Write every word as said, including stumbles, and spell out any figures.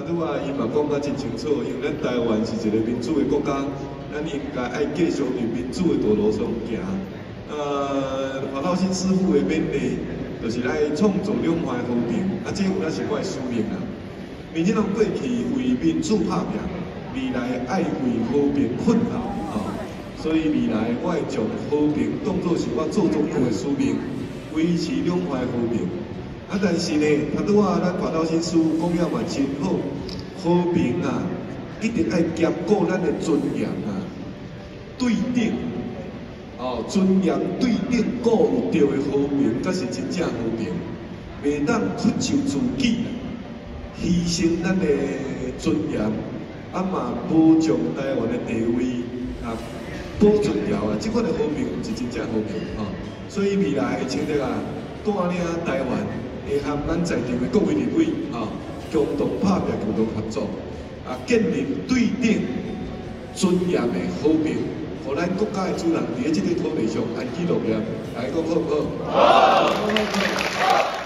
拄啊，伊嘛讲得真清楚，因为咱台湾是一个民主的国家，咱应该爱继续伫民主的道路上行。呃，华道新师傅的勉励，就是来创造两岸和平，啊，这有咱是我的使命啦。民进党过去为民主拍拼，未来爱为和平奋斗，吼、哦。所以未来我会将和平当作是我做总统的使命，维持两岸和平。啊，但是呢，他拄啊，咱华道新师傅讲了嘛真好，和平啊，一定爱兼顾咱的尊严啊，对等。 哦，尊严对等顾有着的和平，才是真正和平。袂当屈就自己，牺牲咱的尊严，啊嘛保障台湾的地位啊，保存了啊，即款的和平是真正和平吼、哦。所以未来清德啊，带领台湾会和咱在地的各位立委啊，共同拍拼、共同合作，啊，建立对等尊严的和平。 互咱国家的主人伫咧即个土地上安居乐业，来讲好唔好？好，好，好。